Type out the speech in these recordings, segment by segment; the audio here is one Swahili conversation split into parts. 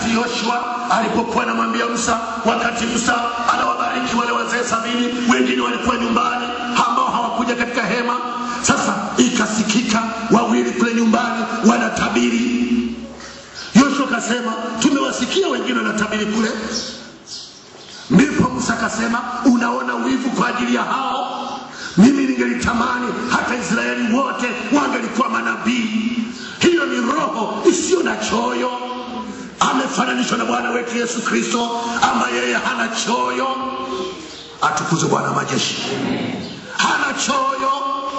wakati Yoshua alipokuwa anamwambia Musa, wakati Musa anawabariki wale wazee 70, wengine walikuwa nyumbani ambao hawakuja katika hema. Sasa ikasikika wawili kule nyumbani wanatabiri. Yoshua akasema, tumewasikia wengine wanatabiri kule. Ndipo Musa akasema, unaona wivu kwa ajili ya hao? Mimi ningelitamani hata Israeli wote wangelikuwa manabii. Hiyo ni roho isiyo na choyo. Amefananishwa na Bwana wetu Yesu Kristo ambaye yeye hana choyo. Atukuzwe Bwana majeshi. Hana choyo.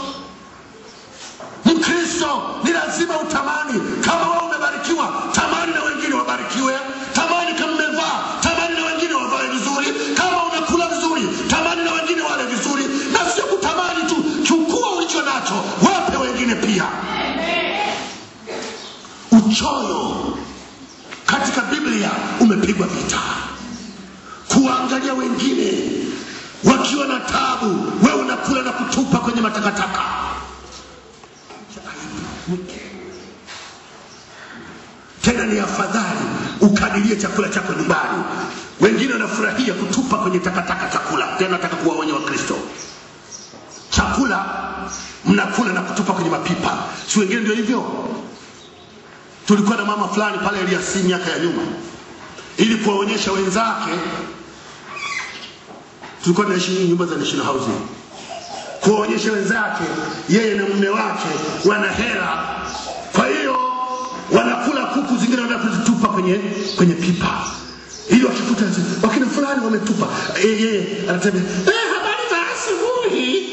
Mkristo ni lazima utamani. Kama wewe umebarikiwa, tamani na wengine wabarikiwe. Tamani kama umevaa, tamani na wengine wavae vizuri. Kama unakula vizuri, tamani na wengine wale vizuri. Na sio kutamani tu, chukua ulicho nacho, wape wengine pia. Uchoyo katika Biblia umepigwa vita. Kuangalia wengine wakiwa na taabu, wewe unakula na kutupa kwenye matakataka. Tena ni afadhali ukadirie chakula chako nyumbani. Wengine wanafurahia kutupa kwenye takataka chakula. Tena nataka kuwaonya Wakristo, chakula mnakula na kutupa kwenye mapipa. Si wengine ndio hivyo? Tulikuwa na mama fulani pale Eliasi miaka ya nyuma, ili kuwaonyesha wenzake. Tulikuwa tunaishi nyumba za national housing. Kuwaonyesha wenzake yeye na mume wake wana hela, kwa hiyo wanakula kuku zingine wanazitupa kwenye pipa. Ili wakikuta wakina fulani wametupa, anasema habari za asubuhi.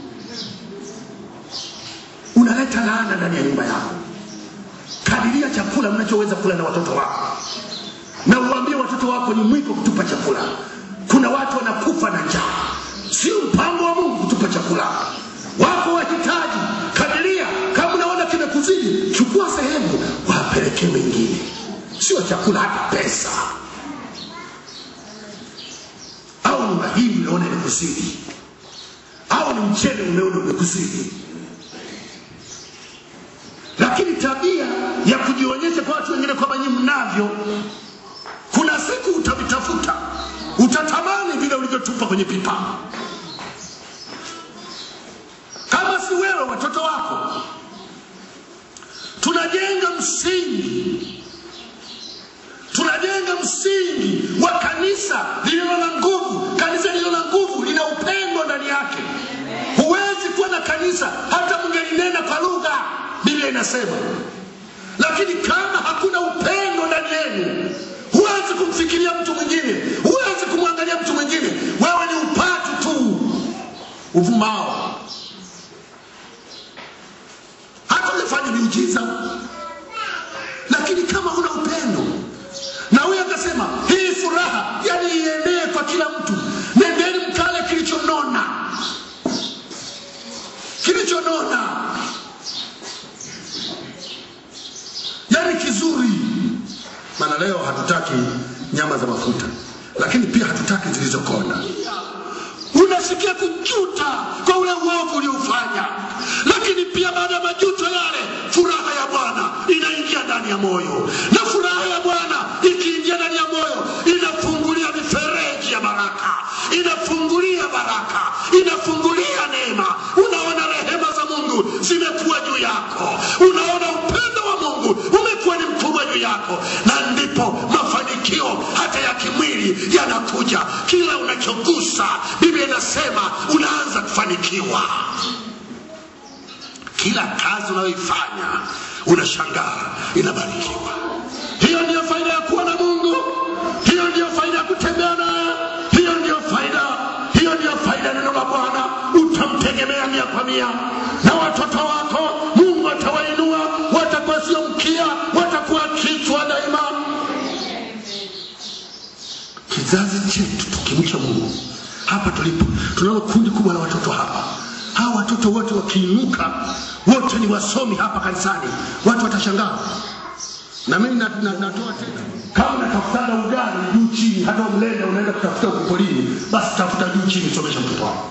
Unaleta laana ndani ya nyumba yako. Kadiria chakula mnachoweza kula na watoto wako, na uambie watoto wako ni mwiko kutupa chakula. Kuna watu wanakufa na njaa. Sio mpango wa Mungu kutupa chakula. Wako wahitaji. Kadiria, kama unaona kimekuzidi, chukua sehemu wapelekee wengine. Sio chakula, hata pesa. Au ni mahindi unaona imekuzidi, au ni mchele unaona umekuzidi. Lakini tabia ya kujionyesha kwa watu wengine kwamba nyinyi mnavyo, kuna siku utavitafuta, utatamani vile ulivyotupa kwenye pipa. Kama si wewe, watoto wako. Tunajenga msingi wa kanisa lililo na nguvu. Kanisa lililo na nguvu lina upendo ndani yake. Huwezi kuwa na kanisa hata mngelinena kwa lugha, Biblia inasema. Lakini kama hakuna upendo ndani yenu, huwezi kumfikiria mtu mwingine, huwezi kumwangalia mtu mwingine. Wewe ni upatu tu uvumao. Hata ufanye miujiza, lakini kama huna upendo. Na huyo akasema hii furaha yani ienee kwa kila mtu. Nendeni mkale kilichonona. Yani kizuri. Maana leo hatutaki nyama za mafuta, lakini pia hatutaki zilizokonda. Unasikia kujuta kwa ule uovu uliofanya, lakini pia baada ya majuto yale, furaha ya Bwana inaingia ndani ya moyo. Na furaha ya Bwana ikiingia ndani ya moyo, inafungulia mifereji ya baraka, inafungulia baraka, inafungulia neema. Unaona rehema za Mungu zimekuwa juu yako, unaona upendo wa Mungu umekuwa ni mkubwa juu yako, na ndipo mafanikio hata ya kimwili yanakuja. Kila unachogusa, Biblia inasema unaanza kufanikiwa. Kila kazi unayoifanya unashangaa inabarikiwa. Hiyo ndio faida ya kuwa na Mungu. Hiyo ndio faida ya kutembea naye. Hiyo ndio faida neno la Bwana. Utamtegemea 100%. Na watoto wako Mungu atawainua, watakuwa sio mkia, watakuwa kichwa daima. Kizazi chetu tukimcha Mungu. Hapa tulipo tunalo kundi kubwa la watoto hapa. Hawa watoto wote wakiinuka, wote ni wasomi hapa kanisani, watu watashangaa. Na mimi natoa tena, kama unatafuta ugali juu chini, hata mlenda unaenda kutafuta ukolini, basi tafuta juu chini, somesha mtoto wako.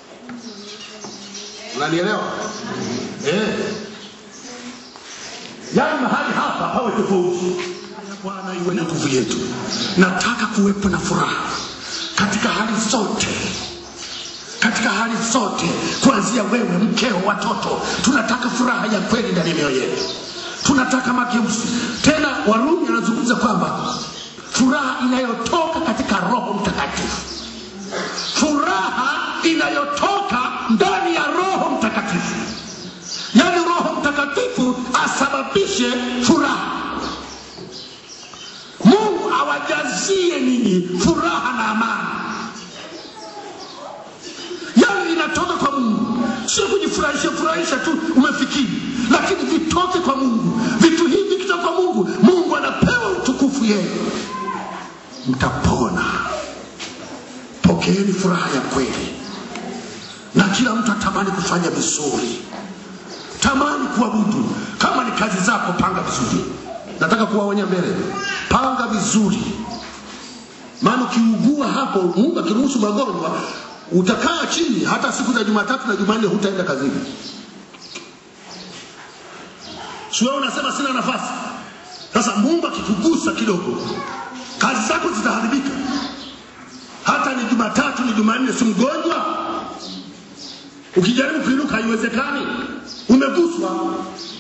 Unanielewa? yani mahali hapa hawe tofauti. Bwana iwe na nguvu yetu. Nataka kuwepo na furaha katika hali zote. Katika hali zote, kuanzia wewe, mkeo, watoto. Tunataka furaha ya kweli ndani ya mioyo yetu. Tunataka mageuzi. Tena Warumi anazungumza kwamba furaha inayotoka katika Roho Mtakatifu. Furaha inayotoka ndani ya Roho Mtakatifu. Yani Roho Mtakatifu asababishe furaha. Mungu awajazie ninyi furaha na amani. Yani inatoka kwa Mungu. Sio kujifurahisha tu umefikiri, lakini vitoke kwa Mungu. Vitu hivi kitoka kwa Mungu, Mungu anapewa utukufu yeye. Mtapona. Pokeeni furaha ya kweli. Na kila mtu atamani kufanya vizuri. Tamani kuabudu. Kama ni kazi zako, panga vizuri. Nataka kuwaonya mbele. Panga vizuri. Maana ukiugua hapo, Mungu akiruhusu magonjwa, utakaa chini hata siku za Jumatatu na Jumanne hutaenda kazini. Sio unasema sina nafasi. Sasa Mungu akikugusa kidogo, kazi zako zitaharibika. Hata ni Jumatatu ni Jumanne si mgonjwa. Ukijaribu kuinuka haiwezekani. Umeguswa.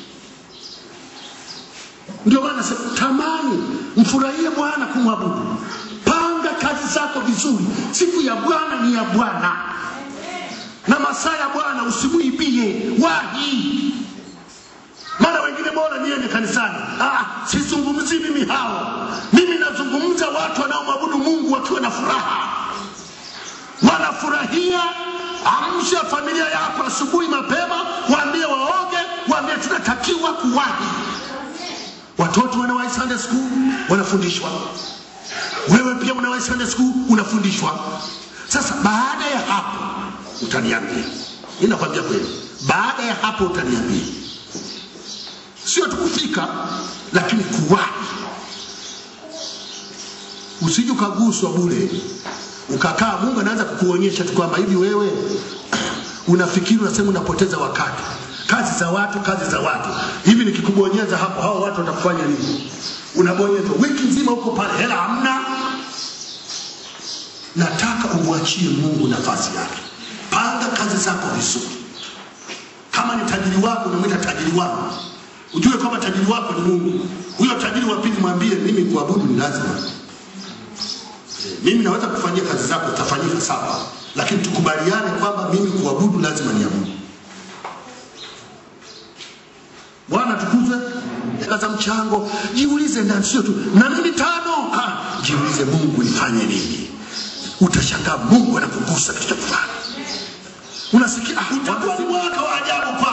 Ndio maana nasema tamani, mfurahie Bwana kumwabudu. Panga kazi zako vizuri. Siku ya Bwana ni ya Bwana. Na masaa ya Bwana usimuibie. Wahi. Maana wengine bora niende kanisani. Sizungumzi mimi hao. Mimi nazungumza watu wanaomwabudu Mungu wakiwa na furaha. Wanafurahia. Amsha familia yako asubuhi mapema, waambie waoge, waambie tunatakiwa kuwahi. Watoto wanawahi Sunday school, wanafundishwa. Wewe pia unawahi Sunday school, unafundishwa. Sasa baada ya hapo utaniambia. Ninakwambia kweli. Baada ya hapo utaniambia. Sio tukufika, lakini kuwahi. Usije ukaguswa bure. Ukakaa, Mungu anaanza kukuonyesha tu kwamba hivi wewe unafikiri unasema unapoteza wakati. Kazi za watu. Hivi nikikubonyeza hapo, hao watu watakufanya nini? Unabonyeza wiki nzima huko pale, hela hamna. Nataka umwachie Mungu nafasi yake. Panga kazi zako vizuri. Kama ni tajiri wako, unamwita tajiri wako. Ujue kwamba tajiri wako ni Mungu. Huyo tajiri wa pili mwambie, mimi kuabudu ni lazima. Mimi naweza kufanyia kazi zako, utafanyika sawa. Lakini tukubaliane kwamba mimi kuabudu lazima niabudu. Bwana tukuzwe. Kaza mchango, jiulize ndani, sio tu na mimi 5. Jiulize Mungu nifanye nini? Utashangaa Mungu anakugusa kitu fulani. Unasikia utakuwa ni mwaka wa ajabu kwa